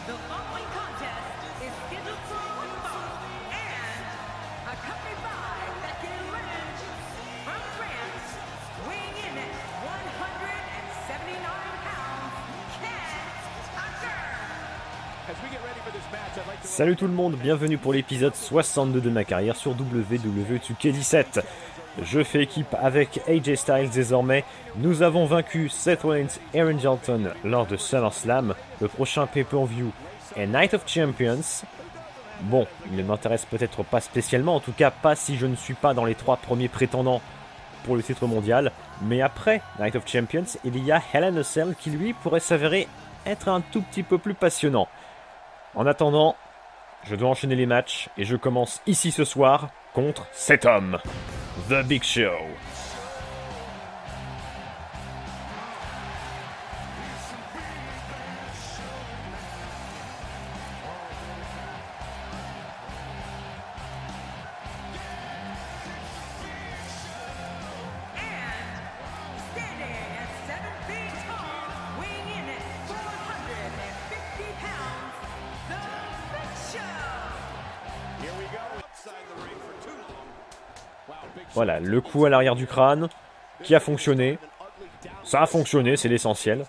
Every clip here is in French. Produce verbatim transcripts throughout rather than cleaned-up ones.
The following contest is scheduled for one fall and accompanied by Becky Lynch from France, weighing in at one hundred seventy-nine pounds, Ken Tucker. As we get ready for this match, I'd like to... Salut tout le monde, bienvenue pour l'épisode soixante-deux de ma carrière sur W W deux K dix-sept. Je fais équipe avec A J Styles désormais. Nous avons vaincu Seth Rollins et Randy Orton lors de SummerSlam. Le prochain pay-per-view est Night of Champions. Bon, il ne m'intéresse peut-être pas spécialement, en tout cas pas si je ne suis pas dans les trois premiers prétendants pour le titre mondial. Mais après Night of Champions, il y a Hell in a Cell qui lui pourrait s'avérer être un tout petit peu plus passionnant. En attendant, je dois enchaîner les matchs et je commence ici ce soir contre cet homme, The Big Show. Voilà, le coup à l'arrière du crâne qui a fonctionné. Ça a fonctionné, c'est l'essentiel.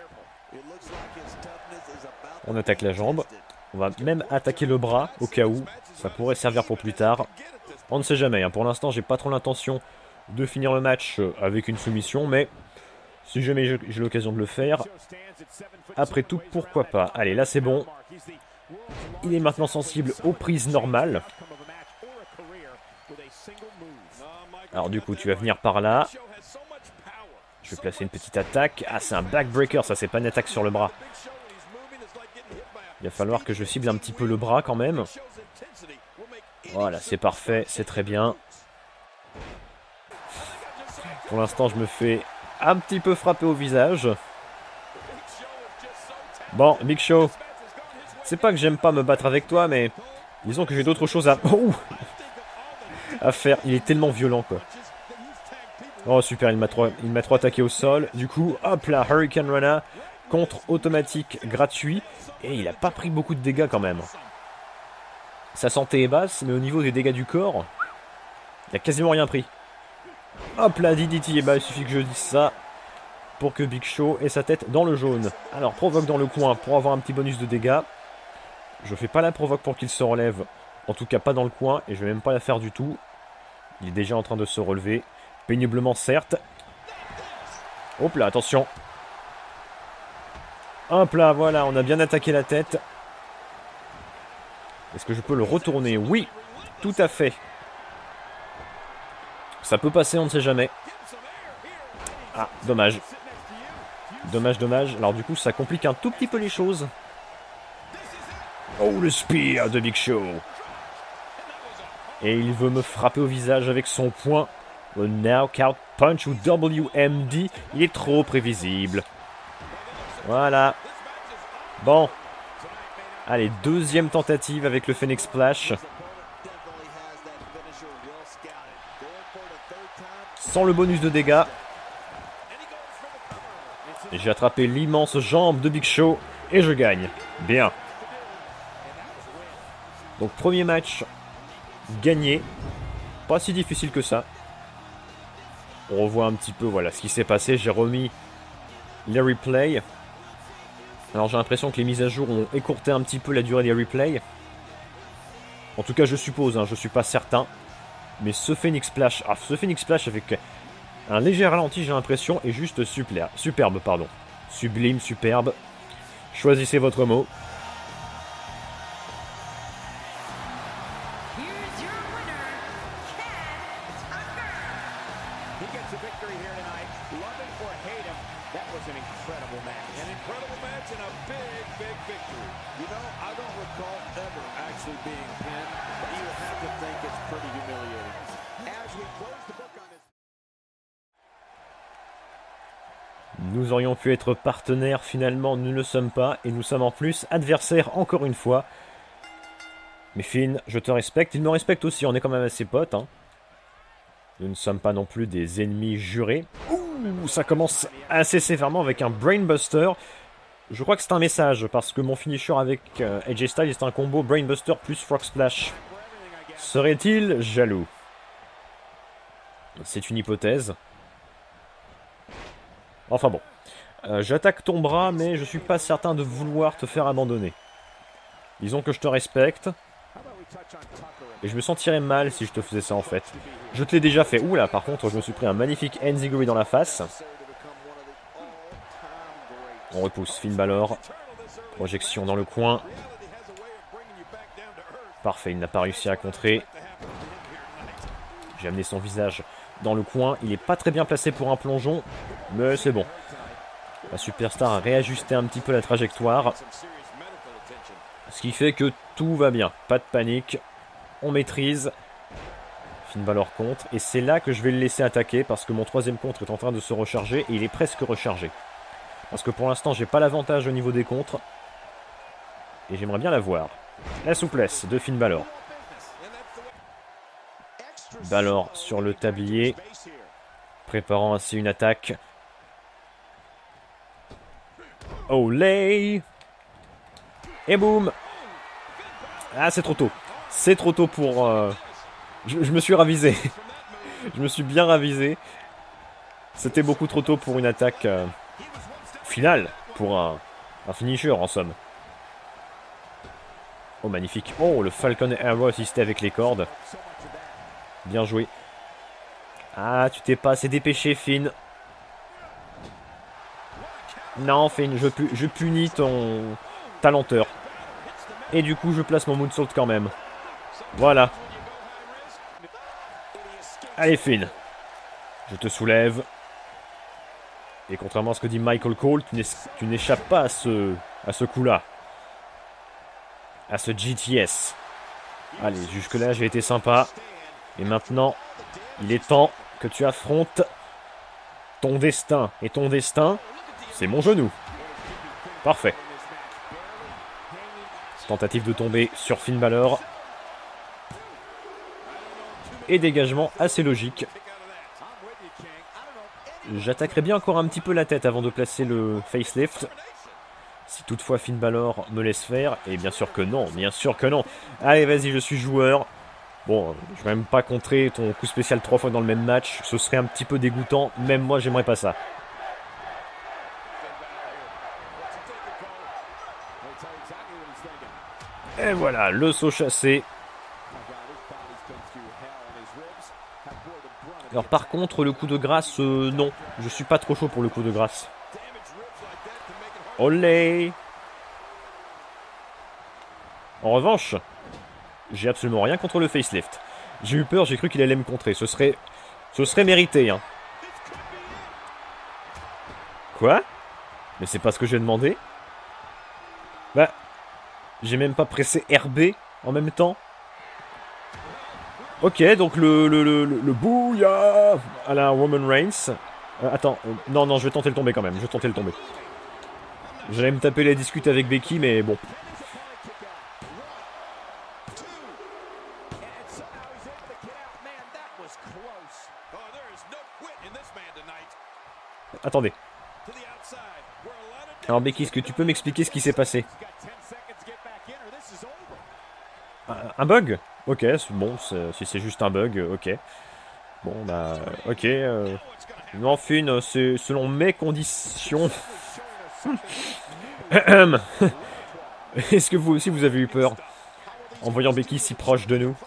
On attaque la jambe. On va même attaquer le bras au cas où. Ça pourrait servir pour plus tard. On ne sait jamais. Hein. Pour l'instant, j'ai pas trop l'intention de finir le match avec une soumission. Mais si jamais j'ai l'occasion de le faire, après tout, pourquoi pas. Allez, là c'est bon. Il est maintenant sensible aux prises normales. Alors du coup, tu vas venir par là. Je vais placer une petite attaque. Ah, c'est un backbreaker, ça, c'est pas une attaque sur le bras. Il va falloir que je cible un petit peu le bras quand même. Voilà, c'est parfait, c'est très bien. Pour l'instant, je me fais un petit peu frapper au visage. Bon, Big Show. C'est pas que j'aime pas me battre avec toi, mais disons que j'ai d'autres choses à... Oh à faire. Il est tellement violent, quoi. Oh, super, il m'a trop, il m'a trop attaqué au sol. Du coup, hop là, Hurricane Rana, contre automatique gratuit. Et il a pas pris beaucoup de dégâts, quand même. Sa santé est basse, mais au niveau des dégâts du corps, il a quasiment rien pris. Hop là, D D T, et bah, il suffit que je dise ça pour que Big Show ait sa tête dans le jaune. Alors, provoque dans le coin pour avoir un petit bonus de dégâts. Je fais pas la provoque pour qu'il se relève. En tout cas, pas dans le coin, et je vais même pas la faire du tout. Il est déjà en train de se relever. Péniblement, certes. Hop là, attention. Hop là, voilà, on a bien attaqué la tête. Est-ce que je peux le retourner? Oui, tout à fait. Ça peut passer, on ne sait jamais. Ah, dommage. Dommage, dommage. Alors du coup, ça complique un tout petit peu les choses. Oh, le spear de Big Show. Et il veut me frapper au visage avec son poing. Le Knockout Punch ou W M D. Il est trop prévisible. Voilà. Bon. Allez, deuxième tentative avec le Phoenix Splash. Sans le bonus de dégâts. J'ai attrapé l'immense jambe de Big Show. Et je gagne. Bien. Donc premier match gagné. Pas si difficile que ça. On revoit un petit peu voilà ce qui s'est passé. J'ai remis les replays. Alors j'ai l'impression que les mises à jour ont écourté un petit peu la durée des replays. En tout cas je suppose, hein, je suis pas certain. Mais ce Phoenix Splash, ah, ce Phoenix Splash avec un léger ralenti j'ai l'impression est juste super, superbe. Pardon. Sublime, superbe. Choisissez votre mot. Nous aurions pu être partenaires, finalement nous ne le sommes pas, et nous sommes en plus adversaires encore une fois. Mais Finn, je te respecte, il me respecte aussi, on est quand même assez potes. Hein. Nous ne sommes pas non plus des ennemis jurés. Ouh, ça commence assez sévèrement avec un Brainbuster. Je crois que c'est un message, parce que mon finisher avec euh, A J Styles est un combo Brainbuster plus Frog Splash. Serait-il jaloux? C'est une hypothèse. Enfin bon. Euh, J'attaque ton bras, mais je suis pas certain de vouloir te faire abandonner. Disons que je te respecte. Et je me sentirais mal si je te faisais ça en fait. Je te l'ai déjà fait. Oula, par contre, je me suis pris un magnifique enziguri dans la face. On repousse Finn Balor. Projection dans le coin. Parfait, il n'a pas réussi à contrer. J'ai amené son visage dans le coin. Il n'est pas très bien placé pour un plongeon, mais c'est bon. La superstar a réajusté un petit peu la trajectoire. Ce qui fait que tout va bien. Pas de panique. On maîtrise. Finn Balor contre. Et c'est là que je vais le laisser attaquer parce que mon troisième contre est en train de se recharger et il est presque rechargé. Parce que pour l'instant, j'ai pas l'avantage au niveau des contres. Et j'aimerais bien l'avoir. La souplesse de Finn Balor. Balor sur le tablier. Préparant ainsi une attaque. Olé! Et boum! Ah, c'est trop tôt. C'est trop tôt pour... Euh... Je, je me suis ravisé. Je me suis bien ravisé. C'était beaucoup trop tôt pour une attaque euh... finale. Pour un... un finisher, en somme. Oh, magnifique. Oh, le Falcon Arrow assisté avec les cordes. Bien joué. Ah, tu t'es pas assez dépêché, Finn. Non, Finn, je, pu je punis ton... ta lenteur. Et du coup, je place mon moonsault quand même. Voilà. Allez, Finn. Je te soulève. Et contrairement à ce que dit Michael Cole, tu n'échappes pas à ce, à ce coup-là. À ce G T S. Allez, jusque-là, j'ai été sympa. Et maintenant, il est temps que tu affrontes ton destin. Et ton destin, c'est mon genou. Parfait. Tentative de tomber sur Finn Balor. Et dégagement assez logique. J'attaquerai bien encore un petit peu la tête avant de placer le facelift. Si toutefois Finn Balor me laisse faire. Et bien sûr que non, bien sûr que non. Allez, vas-y, je suis joueur. Bon, je vais même pas contrer ton coup spécial trois fois dans le même match. Ce serait un petit peu dégoûtant. Même moi, j'aimerais pas ça. Et voilà, le saut chassé. Alors par contre, le coup de grâce, euh, non. Je suis pas trop chaud pour le coup de grâce. Olé! En revanche, j'ai absolument rien contre le facelift. J'ai eu peur, j'ai cru qu'il allait me contrer. Ce serait, ce serait mérité, hein. Quoi? Mais c'est pas ce que j'ai demandé. Bah, j'ai même pas pressé R B en même temps. Ok, donc le, le, le, le, le bouya à la Roman Reigns. Euh, attends, euh, non, non, je vais tenter le tomber quand même. Je vais tenter le tomber. J'allais me taper la discute avec Becky, mais bon. Attendez. Alors Becky, est-ce que tu peux m'expliquer ce qui s'est passé? Un bug? Ok, bon, si c'est juste un bug, ok. Bon, bah, ok. Euh, non, Finn, c'est selon mes conditions. Est-ce que vous aussi vous avez eu peur en voyant Becky si proche de nous?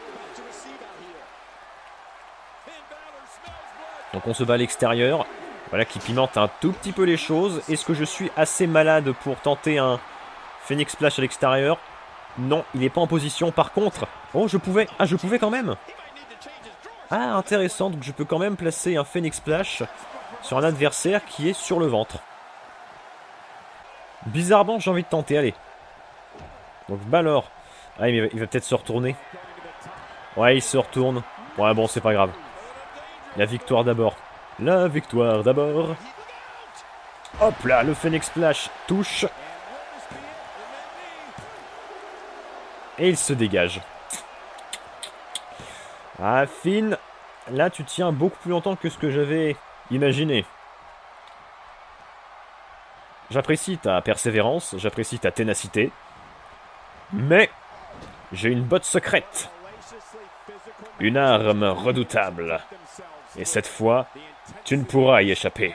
Donc on se bat à l'extérieur. Voilà qui pimente un tout petit peu les choses. Est-ce que je suis assez malade pour tenter un Phoenix Splash à l'extérieur? Non, il n'est pas en position. Par contre... Oh, je pouvais... Ah, je pouvais quand même. Ah, intéressant. Donc je peux quand même placer un Phoenix Splash sur un adversaire qui est sur le ventre. Bizarrement, j'ai envie de tenter. Allez. Donc Balor. Ah, mais il va, va peut-être se retourner. Ouais, il se retourne. Ouais, bon, c'est pas grave. La victoire d'abord. La victoire d'abord. Hop là, le Phoenix Splash touche. Et il se dégage. Ah, Finn, là tu tiens beaucoup plus longtemps que ce que j'avais imaginé. J'apprécie ta persévérance, j'apprécie ta ténacité. Mais j'ai une botte secrète. Une arme redoutable. Et cette fois, tu ne pourras y échapper.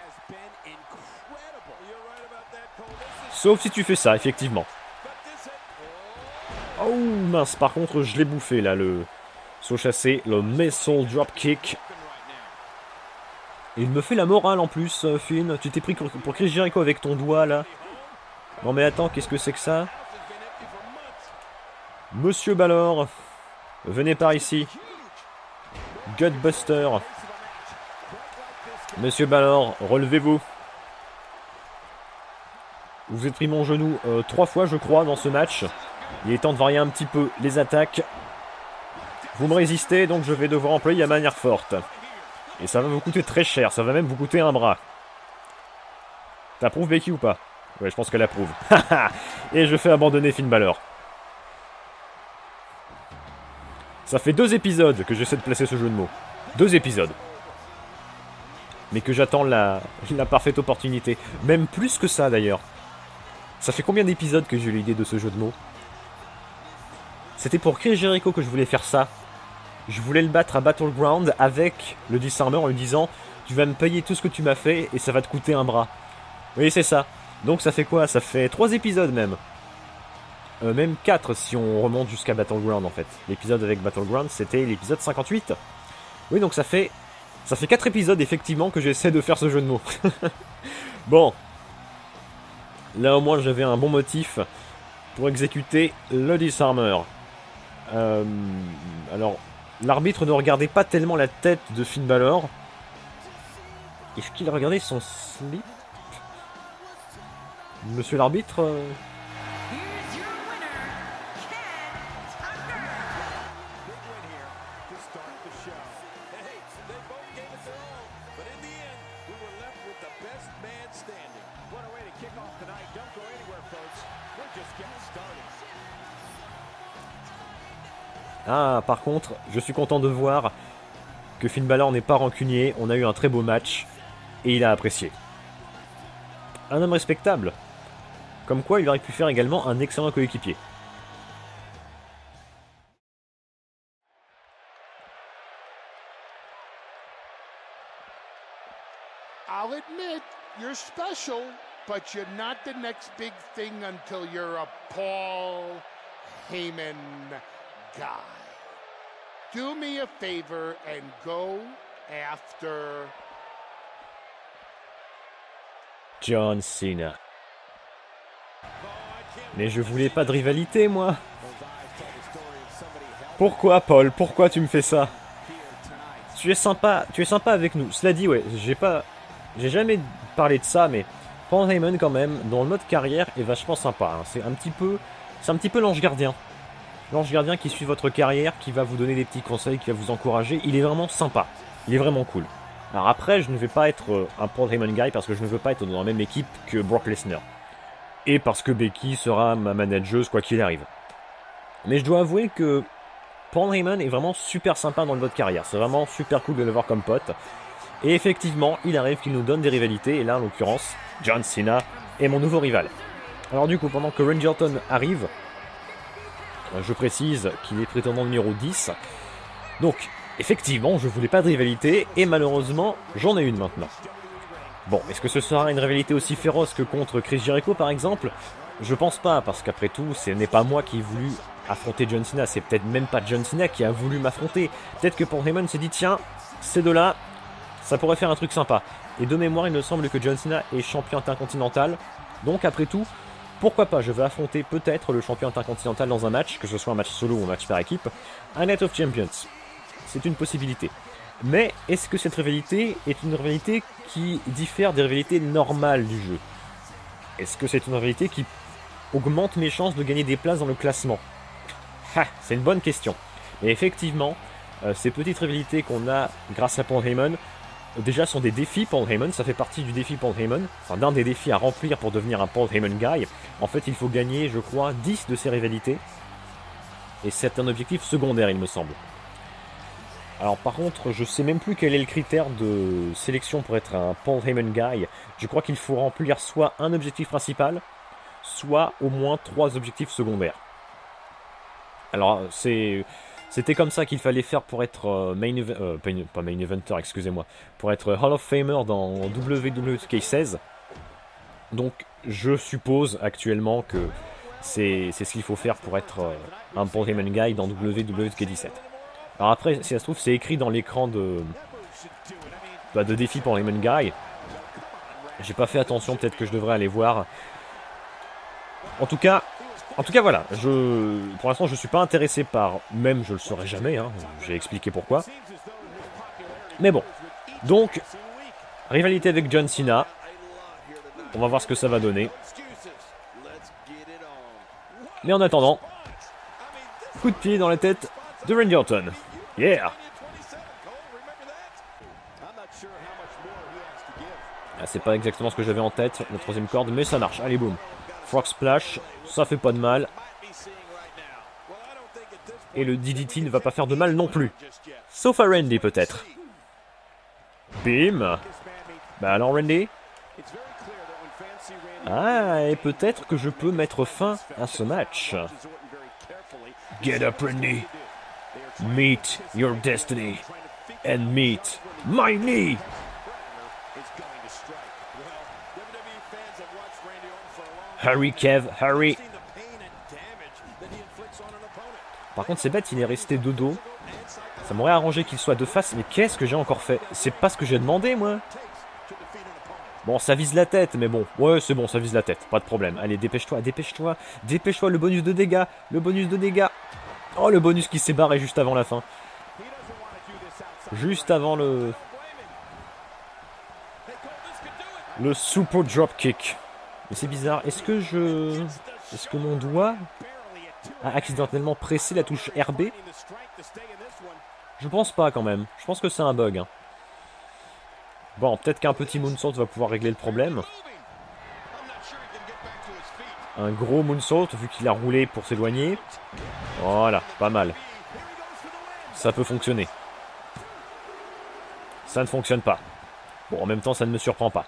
Sauf si tu fais ça, effectivement. Oh mince, par contre, je l'ai bouffé là, le saut chassé, le missile dropkick. Et il me fait la morale en plus, Finn. Tu t'es pris pour Chris Jericho avec ton doigt là. Non mais attends, qu'est-ce que c'est que ça? Monsieur Balor, venez par ici. Gutbuster. Monsieur Balor, relevez-vous. Vous vous êtes pris mon genou euh, trois fois, je crois, dans ce match. Il est temps de varier un petit peu les attaques. Vous me résistez, donc je vais devoir employer la manière forte. Et ça va vous coûter très cher, ça va même vous coûter un bras. T'approuves Becky ou pas? Ouais, je pense qu'elle approuve. Et je fais abandonner Finn Balor. Ça fait deux épisodes que j'essaie de placer ce jeu de mots. Deux épisodes. Mais que j'attends la, la parfaite opportunité. Même plus que ça d'ailleurs. Ça fait combien d'épisodes que j'ai eu l'idée de ce jeu de mots? C'était pour Chris Jericho que je voulais faire ça. Je voulais le battre à Battleground avec le Disarmer en lui disant « Tu vas me payer tout ce que tu m'as fait et ça va te coûter un bras. » Oui, c'est ça. Donc ça fait quoi? Ça fait trois épisodes même. Euh, même quatre si on remonte jusqu'à Battleground en fait. L'épisode avec Battleground, c'était l'épisode cinquante-huit. Oui, donc ça fait ça fait quatre épisodes effectivement que j'essaie de faire ce jeu de mots. Bon. Là au moins j'avais un bon motif pour exécuter le Disarmer. Euh, alors, l'arbitre ne regardait pas tellement la tête de Finn Balor. Est-ce qu'il regardait son slip? Monsieur l'arbitre euh... Ah, par contre, je suis content de voir que Finn Balor n'est pas rancunier. On a eu un très beau match et il a apprécié. Un homme respectable. Comme quoi, il aurait pu faire également un excellent coéquipier. I'll admit, you're special, but you're not the next big thing until you're a Paul Heyman guy. Do me a favor and go after John Cena. Mais je voulais pas de rivalité, moi. Pourquoi, Paul? Pourquoi tu me fais ça? Tu es sympa, tu es sympa avec nous. Cela dit, ouais, j'ai pas, j'ai jamais parlé de ça, mais Paul Heyman quand même, dans le mode carrière, est vachement sympa. Hein. C'est un petit peu, c'est un petit peu l'ange gardien. L'ange gardien qui suit votre carrière, qui va vous donner des petits conseils, qui va vous encourager. Il est vraiment sympa. Il est vraiment cool. Alors après, je ne vais pas être un Paul Heyman guy parce que je ne veux pas être dans la même équipe que Brock Lesnar. Et parce que Becky sera ma manageuse quoi qu'il arrive. Mais je dois avouer que Paul Heyman est vraiment super sympa dans le mode carrière. C'est vraiment super cool de le voir comme pote. Et effectivement, il arrive qu'il nous donne des rivalités. Et là, en l'occurrence, John Cena est mon nouveau rival. Alors du coup, pendant que Randy Orton arrive, je précise qu'il est prétendant numéro dix. Donc, effectivement, je voulais pas de rivalité, et malheureusement, j'en ai une maintenant. Bon, est-ce que ce sera une rivalité aussi féroce que contre Chris Jericho, par exemple? Je pense pas, parce qu'après tout, ce n'est pas moi qui ai voulu affronter John Cena, c'est peut-être même pas John Cena qui a voulu m'affronter. Peut-être que Paul Heyman s'est dit, tiens, ces deux-là, ça pourrait faire un truc sympa. Et de mémoire, il me semble que John Cena est champion intercontinental, donc après tout, pourquoi pas, je vais affronter peut-être le champion intercontinental dans un match, que ce soit un match solo ou un match par équipe, un Night of Champions. C'est une possibilité. Mais est-ce que cette rivalité est une rivalité qui diffère des rivalités normales du jeu? Est-ce que c'est une rivalité qui augmente mes chances de gagner des places dans le classement? Ha, c'est une bonne question. Et effectivement, euh, ces petites rivalités qu'on a grâce à Paul Heyman, déjà sont des défis Paul Heyman, ça fait partie du défi Paul Heyman, enfin d'un des défis à remplir pour devenir un Paul Heyman guy. En fait, il faut gagner, je crois, dix de ces rivalités. Et c'est un objectif secondaire, il me semble. Alors par contre, je sais même plus quel est le critère de sélection pour être un Paul Heyman guy. Je crois qu'il faut remplir soit un objectif principal, soit au moins trois objectifs secondaires. Alors c'est... C'était comme ça qu'il fallait faire pour être euh, main event, euh, pas, pas main eventer, excusez-moi, pour être Hall of Famer dans W W E K seize. Donc je suppose actuellement que c'est ce qu'il faut faire pour être euh, un Paul Heyman guy dans W W E K dix-sept. Alors après, si ça se trouve, c'est écrit dans l'écran de, bah, de défi pour Heyman guy. J'ai pas fait attention, peut-être que je devrais aller voir. En tout cas... En tout cas, voilà, je, pour l'instant, je suis pas intéressé par, même je le serai jamais, hein, j'ai expliqué pourquoi. Mais bon, donc, rivalité avec John Cena, on va voir ce que ça va donner. Mais en attendant, coup de pied dans la tête de Randy Orton. Yeah! Ah, c'est pas exactement ce que j'avais en tête, la troisième corde, mais ça marche, allez boum. Frog Splash, ça fait pas de mal. Et le D D T ne va pas faire de mal non plus. Sauf à Randy peut-être. Bim. Bah alors Randy. Ah, et peut-être que je peux mettre fin à ce match. Get up Randy. Meet your destiny. And meet my knee. Hurry Kev, hurry. Par contre c'est bête, il est resté de dos. Ça m'aurait arrangé qu'il soit de face, mais qu'est-ce que j'ai encore fait? C'est pas ce que j'ai demandé moi. Bon, ça vise la tête, mais bon. Ouais, c'est bon, ça vise la tête, pas de problème. Allez, dépêche-toi, dépêche-toi. Dépêche-toi, le bonus de dégâts. Le bonus de dégâts. Oh, le bonus qui s'est barré juste avant la fin. Juste avant le... Le super dropkick. Mais c'est bizarre. Est-ce que je... Est-ce que mon doigt a accidentellement pressé la touche R B? Je pense pas quand même. Je pense que c'est un bug. Hein. Bon, peut-être qu'un petit moonsault va pouvoir régler le problème. Un gros moonsault vu qu'il a roulé pour s'éloigner. Voilà, pas mal. Ça peut fonctionner. Ça ne fonctionne pas. Bon, en même temps, ça ne me surprend pas.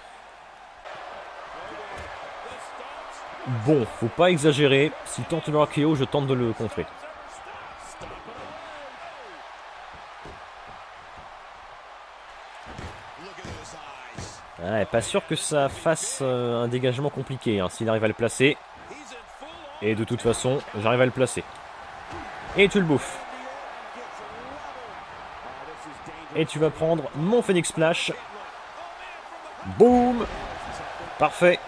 Bon, faut pas exagérer. S'il tente le R K O, je tente de le contrer. Ouais, pas sûr que ça fasse euh, un dégagement compliqué, hein, s'il arrive à le placer. Et de toute façon, j'arrive à le placer. Et tu le bouffes. Et tu vas prendre mon Phoenix Splash. Boum. Parfait.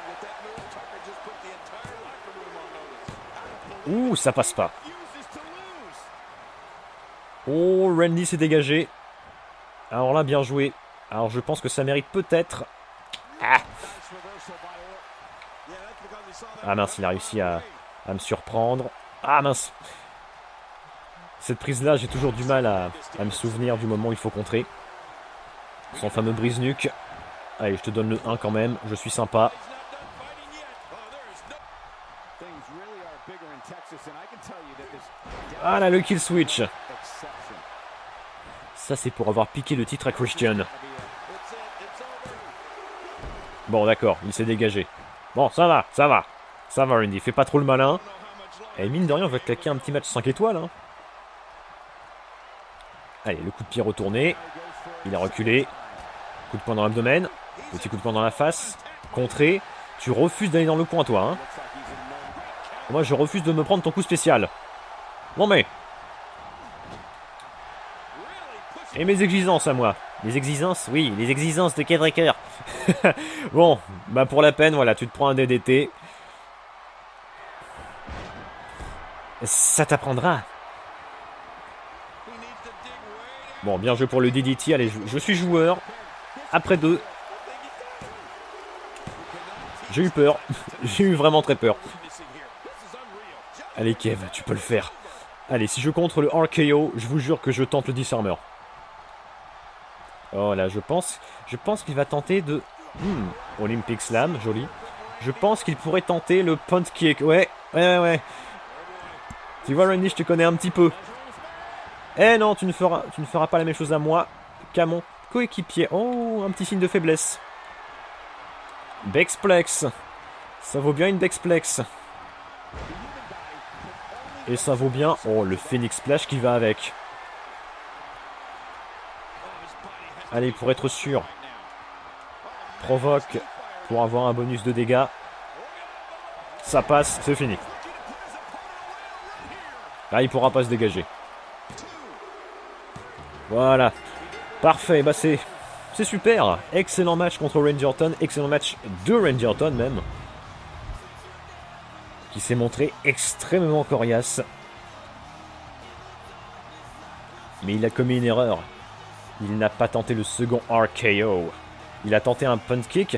Ouh, ça passe pas. Oh, Randy s'est dégagé. Alors là, bien joué. Alors je pense que ça mérite peut-être... Ah. Ah mince, il a réussi à, à me surprendre. Ah mince. Cette prise-là, j'ai toujours du mal à, à me souvenir du moment où il faut contrer. Son fameux brise-nuque. Allez, je te donne le un quand même. Je suis sympa. Ah là, le kill switch. Ça, c'est pour avoir piqué le titre à Christian. Bon, d'accord, il s'est dégagé. Bon, ça va, ça va. Ça va, Randy, fais pas trop le malin. Et mine de rien, on va claquer un petit match cinq étoiles. Hein. Allez, le coup de pied retourné. Il a reculé. Coup de poing dans l'abdomen. Petit coup de poing dans la face. Contré. Tu refuses d'aller dans le coin, toi. Hein. Moi, je refuse de me prendre ton coup spécial. Non mais... Et mes exigences à moi. Les exigences, oui, les exigences de Kedrecker. Bon, bah pour la peine, voilà, tu te prends un D D T. Ça t'apprendra. Bon, bien joué pour le D D T. Allez, je, je suis joueur. Après deux. J'ai eu peur. J'ai eu vraiment très peur. Allez, Kev, tu peux le faire. Allez, si je contre le R K O, je vous jure que je tente le disarmer. Oh là, je pense, je pense qu'il va tenter de... Hmm, Olympic Slam, joli. Je pense qu'il pourrait tenter le punt kick. Ouais, ouais, ouais, ouais. Tu vois, Randy, je te connais un petit peu. Eh non, tu ne feras, tu ne feras pas la même chose à moi qu'à mon coéquipier. Oh, un petit signe de faiblesse. Bexplex. Ça vaut bien une Bexplex. Et ça vaut bien... Oh, le Phoenix Splash qui va avec. Allez, pour être sûr. Provoque pour avoir un bonus de dégâts. Ça passe, c'est fini. Là, il pourra pas se dégager. Voilà. Parfait, bah c'est... C'est super. Excellent match contre Rangerton. Excellent match de Rangerton même. Qui s'est montré extrêmement coriace. Mais il a commis une erreur. Il n'a pas tenté le second R K O. Il a tenté un punt kick.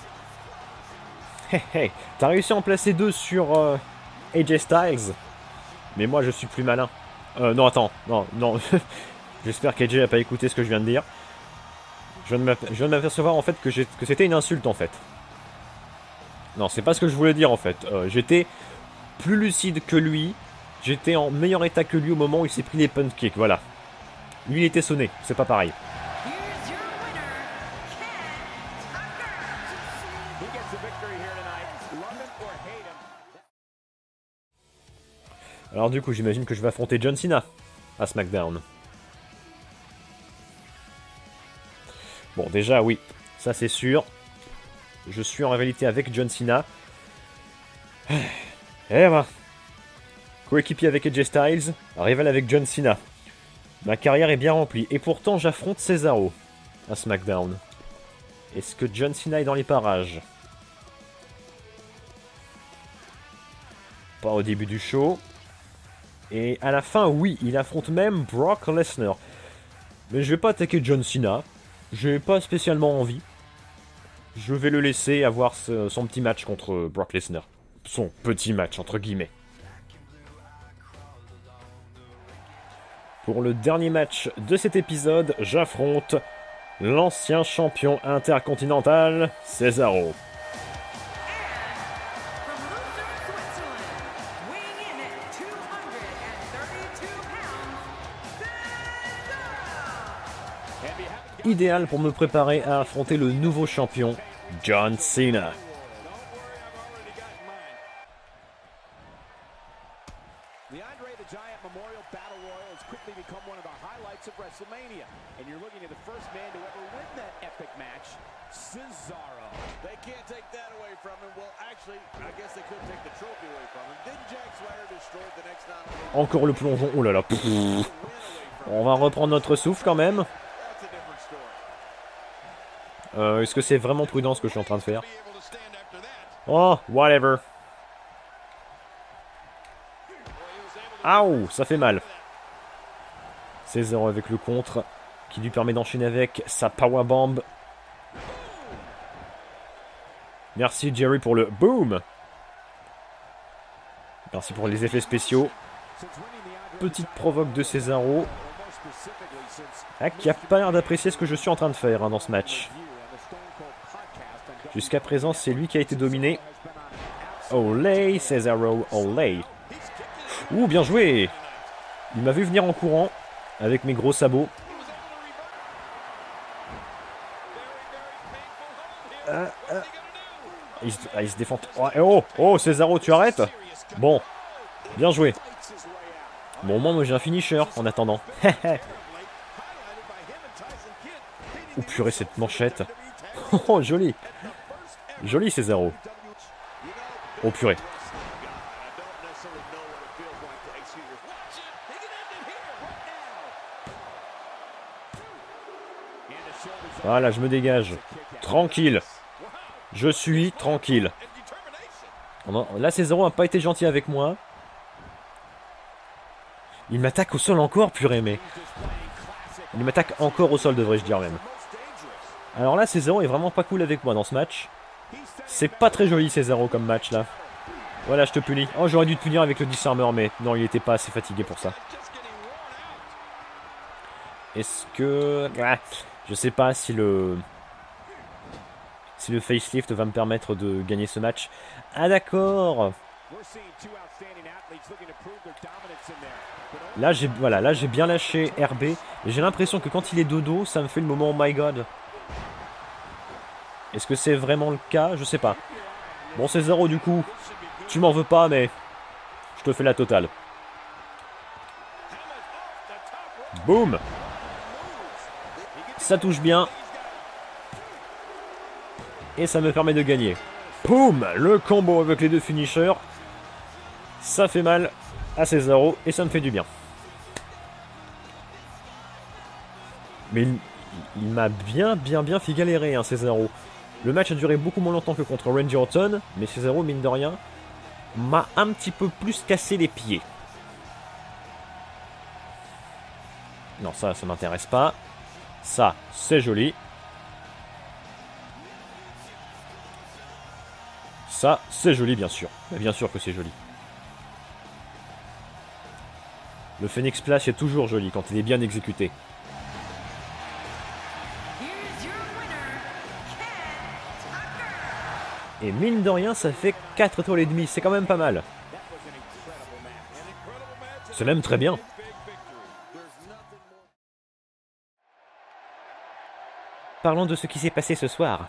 Hey, hey. T'as réussi à en placer deux sur euh, A J Styles. Mais moi je suis plus malin. Euh, non, attends. Non, non. J'espère qu'A J n'a pas écouté ce que je viens de dire. Je viens de m'apercevoir en fait que, que c'était une insulte en fait. Non, c'est pas ce que je voulais dire en fait. Euh, J'étais plus lucide que lui. J'étais en meilleur état que lui au moment où il s'est pris les punt kicks. Voilà. Lui il était sonné. C'est pas pareil. Alors du coup, j'imagine que je vais affronter John Cena à SmackDown. Bon, déjà, oui, ça c'est sûr. Je suis en rivalité avec John Cena. Et voilà. Coéquipier avec A J Styles, rival avec John Cena. Ma carrière est bien remplie. Et pourtant, j'affronte Cesaro à SmackDown. Est-ce que John Cena est dans les parages? Pas au début du show. Et à la fin, oui, il affronte même Brock Lesnar. Mais je vais pas attaquer John Cena. J'ai pas spécialement envie. Je vais le laisser avoir ce, son petit match contre Brock Lesnar. Son petit match, entre guillemets. Pour le dernier match de cet épisode, j'affronte l'ancien champion intercontinental, Cesaro. Idéal pour me préparer à affronter le nouveau champion, John Cena. Encore le plongeon, oh là là. Pff. On va reprendre notre souffle quand même. Euh, Est-ce que c'est vraiment prudent ce que je suis en train de faire? Oh, whatever. Aouh, ça fait mal. Cesaro avec le contre, qui lui permet d'enchaîner avec sa powerbomb. Merci Jerry pour le boom. Merci pour les effets spéciaux. Petite provoque de Cesaro. Ah, qui a pas l'air d'apprécier ce que je suis en train de faire hein, dans ce match. Jusqu'à présent, c'est lui qui a été dominé. Olé, Cesaro, olé. Ouh, bien joué. Il m'a vu venir en courant avec mes gros sabots. Ah, ah. Il, se, ah, il se défend. Oh, oh, oh, Cesaro, tu arrêtes? Bon, bien joué. Bon, moi, moi j'ai un finisher en attendant. Oh purée, cette manchette. Oh, joli. Joli Cesaro. Oh purée. Voilà, je me dégage. Tranquille. Je suis tranquille. Là, Cesaro n'a pas été gentil avec moi. Il m'attaque au sol encore, purée, mais... Il m'attaque encore au sol, devrais-je dire même. Alors là, Cesaro est vraiment pas cool avec moi dans ce match. C'est pas très joli, Cesaro, comme match, là. Voilà, je te punis. Oh, j'aurais dû te punir avec le Disarmer, mais non, il était pas assez fatigué pour ça. Est-ce que... Ah, je sais pas si le... Si le facelift va me permettre de gagner ce match. Ah, d'accord. Là, j'ai voilà, là j'ai bien lâché R B. Et j'ai l'impression que quand il est dodo, ça me fait le moment oh my god. Est-ce que c'est vraiment le cas? Je sais pas. Bon, c'est zéro du coup. Tu m'en veux pas, mais je te fais la totale. Boum. Ça touche bien. Et ça me permet de gagner. Boum. Le combo avec les deux finishers. Ça fait mal à Cesaro et ça me fait du bien. Mais il, il m'a bien, bien, bien fait galérer, hein, Cesaro. Le match a duré beaucoup moins longtemps que contre Randy Orton, mais Cesaro, mine de rien, m'a un petit peu plus cassé les pieds. Non, ça, ça m'intéresse pas. Ça, c'est joli. Ça, c'est joli, bien sûr. Mais bien sûr que c'est joli. Le Phoenix Splash est toujours joli quand il est bien exécuté. Et mine de rien, ça fait quatre étoiles et demie. C'est quand même pas mal. C'est même très bien. Parlons de ce qui s'est passé ce soir.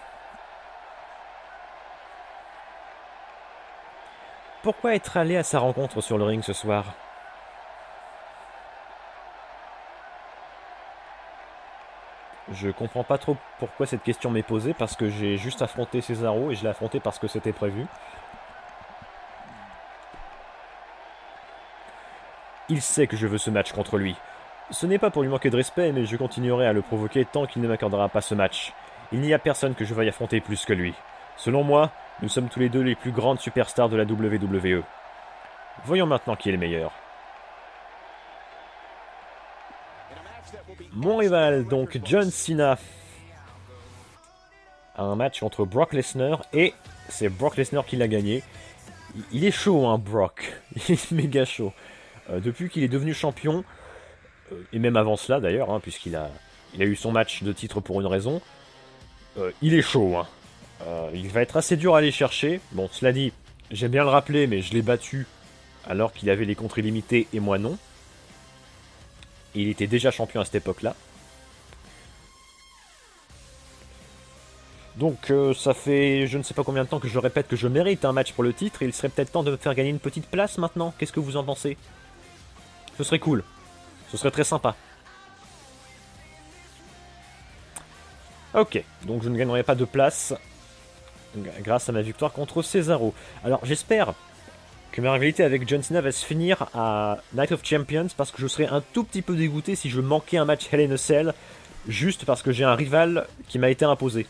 Pourquoi être allé à sa rencontre sur le ring ce soir? Je comprends pas trop pourquoi cette question m'est posée, parce que j'ai juste affronté Cesaro et je l'ai affronté parce que c'était prévu. Il sait que je veux ce match contre lui. Ce n'est pas pour lui manquer de respect, mais je continuerai à le provoquer tant qu'il ne m'accordera pas ce match. Il n'y a personne que je veuille affronter plus que lui. Selon moi, nous sommes tous les deux les plus grandes superstars de la W W E. Voyons maintenant qui est le meilleur. Mon rival, donc John Cena, a un match contre Brock Lesnar et c'est Brock Lesnar qui l'a gagné. Il est chaud, hein, Brock. Il est méga chaud. Euh, depuis qu'il est devenu champion, euh, et même avant cela d'ailleurs, hein, puisqu'il a, il a eu son match de titre pour une raison, euh, il est chaud. Hein. Euh, il va être assez dur à aller chercher. Bon, cela dit, j'aime bien le rappeler, mais je l'ai battu alors qu'il avait les contres illimités et moi non. Il était déjà champion à cette époque-là. Donc euh, ça fait je ne sais pas combien de temps que je répète que je mérite un match pour le titre. Et il serait peut-être temps de me faire gagner une petite place maintenant. Qu'est-ce que vous en pensez? Ce serait cool. Ce serait très sympa. Ok, donc je ne gagnerai pas de place grâce à ma victoire contre Cesaro. Alors j'espère que ma rivalité avec John Cena va se finir à Night of Champions, parce que je serais un tout petit peu dégoûté si je manquais un match Hell in a Cell juste parce que j'ai un rival qui m'a été imposé.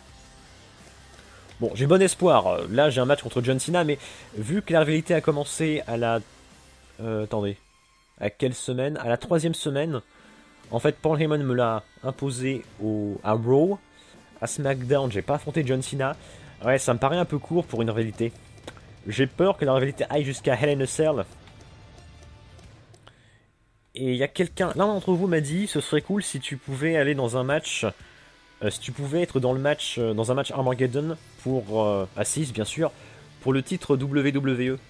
Bon, j'ai bon espoir. Là, j'ai un match contre John Cena, mais vu que la rivalité a commencé à la... Euh, attendez. À quelle semaine? À la troisième semaine. En fait, Paul Heyman me l'a imposé au... à Raw. À SmackDown, j'ai pas affronté John Cena. Ouais, ça me paraît un peu court pour une rivalité. J'ai peur que la rivalité aille jusqu'à Hell in a Cell. Et il y a quelqu'un, l'un d'entre vous m'a dit, ce serait cool si tu pouvais aller dans un match, euh, si tu pouvais être dans le match, euh, dans un match Armageddon pour euh, à six bien sûr, pour le titre W W E.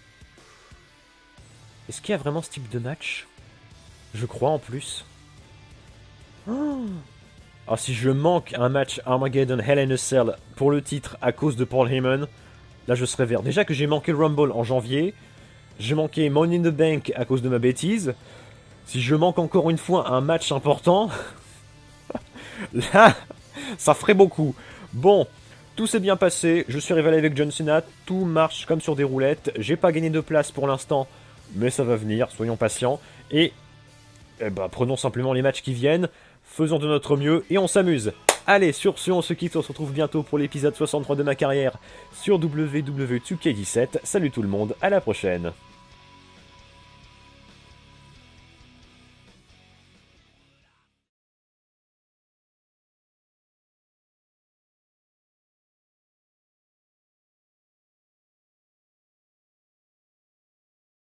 Est-ce qu'il y a vraiment ce type de match? Je crois en plus. Oh. Alors si je manque un match Armageddon Hell in a Cell pour le titre à cause de Paul Heyman, là je serais vert. Déjà que j'ai manqué le Rumble en janvier, j'ai manqué Money in the Bank à cause de ma bêtise. Si je manque encore une fois un match important, là, ça ferait beaucoup. Bon, tout s'est bien passé, je suis rival avec John Cena, tout marche comme sur des roulettes. J'ai pas gagné de place pour l'instant, mais ça va venir, soyons patients. Et eh ben, prenons simplement les matchs qui viennent, faisons de notre mieux et on s'amuse. Allez, sur ce, on se quitte, on se retrouve bientôt pour l'épisode soixante-trois de ma carrière sur W W E deux K dix-sept. Salut tout le monde, à la prochaine.